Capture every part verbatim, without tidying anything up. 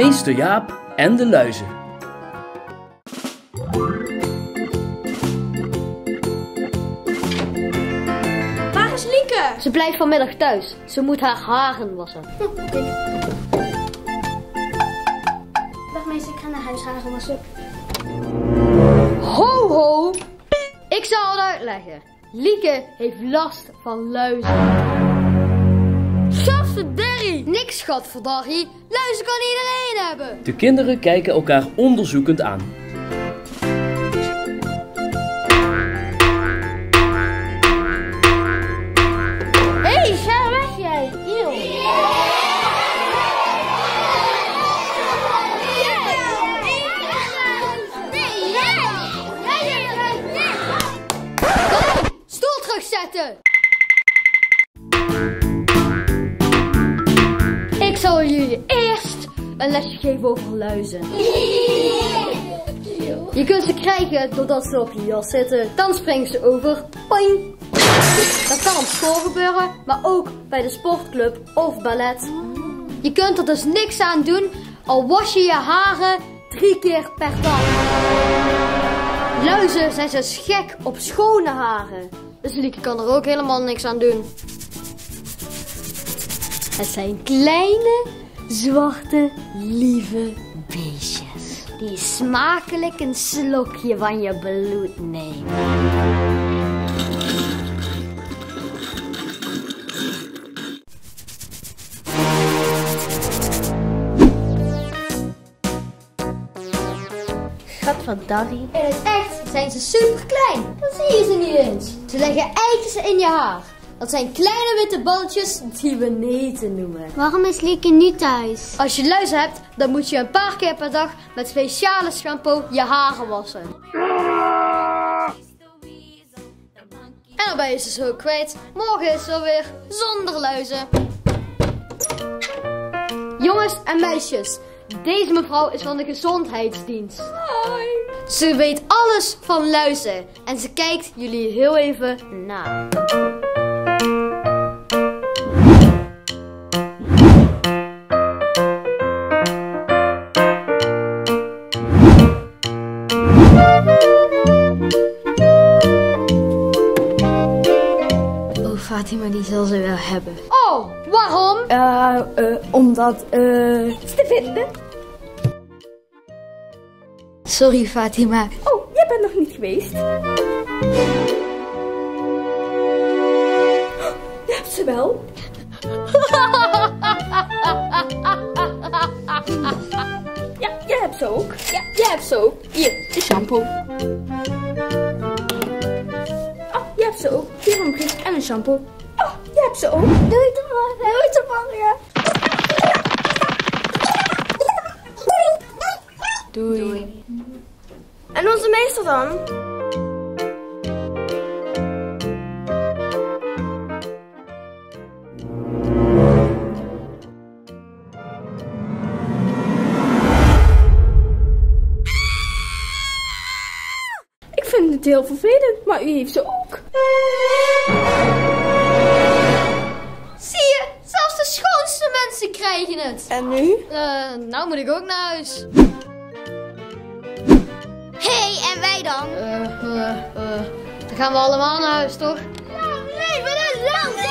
Meester Jaap en de luizen. Waar is Lieke? Ze blijft vanmiddag thuis. Ze moet haar haren wassen. Hm, okay. Dag meester, ik ga naar huis haren wassen. Ho ho! Ik zal het uitleggen. Lieke heeft last van luizen. Gadverderrie! Niks gadverdarrie. Luizen kan iedereen hebben. De kinderen kijken elkaar onderzoekend aan. Hé, hey, ga weg jij! Eeuw. Stoel terugzetten! Ik zal jullie eerst een lesje geven over luizen. Je kunt ze krijgen doordat ze op je jas zitten. Dan springen ze over. Poing! Dat kan op school gebeuren, maar ook bij de sportclub of ballet. Je kunt er dus niks aan doen, al was je je haren drie keer per dag. Luizen zijn dus gek op schone haren. Dus Lieke kan er ook helemaal niks aan doen. Het zijn kleine, zwarte, lieve beestjes. Die smakelijk een slokje van je bloed nemen. Gadverdarrie. In het echt zijn ze super klein. Dan zie je ze niet eens. Ze leggen eitjes in je haar. Dat zijn kleine witte balletjes die we neten noemen. Waarom is Lieke niet thuis? Als je luizen hebt, dan moet je een paar keer per dag met speciale shampoo je haren wassen. En dan ben je ze zo kwijt. Morgen is het alweer zonder luizen. Jongens en meisjes, deze mevrouw is van de gezondheidsdienst. Hoi. Ze weet alles van luizen en ze kijkt jullie heel even na. Oh, Fatima, die zal ze wel hebben. Oh, waarom? Uh, uh, omdat, uh, is te vinden. Sorry, Fatima. Oh, jij bent nog niet geweest. Je hebt ze wel. Ja, jij hebt ze ook. Ja, jij hebt ze ook. Hier, de shampoo. Oh, jij hebt ze ook. Hier een brief en een shampoo. Oh, jij hebt ze ook. Doei te morgen. Doei te morgen. Doei. Doei. En onze meester dan? Ik vind het heel vervelend, maar u heeft ze ook. Zie je, zelfs de schoonste mensen krijgen het. En nu? Uh, nou moet ik ook naar huis. Hé, hey, en wij dan? Uh, uh, uh, dan gaan we allemaal naar huis, toch? Lang leven de land!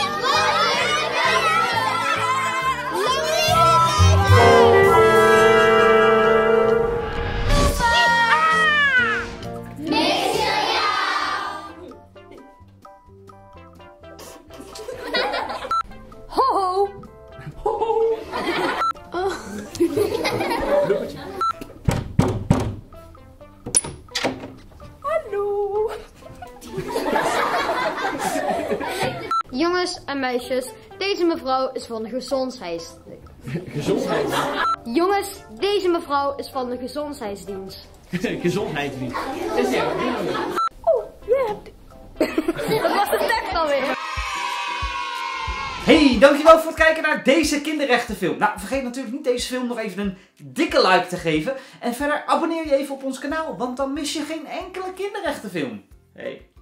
Ho ho! Oh. Hallo! Jongens en meisjes, deze mevrouw is van de gezondheids... Gezondheid. Jongens, deze mevrouw is van de gezondheidsdienst. Gezondheidsdienst. Oh, jij hebt... Dat was de tekst alweer. Hey, dankjewel voor het kijken naar deze kinderrechtenfilm. Nou, vergeet natuurlijk niet deze film nog even een dikke like te geven. En verder abonneer je even op ons kanaal, want dan mis je geen enkele kinderrechtenfilm. Hey.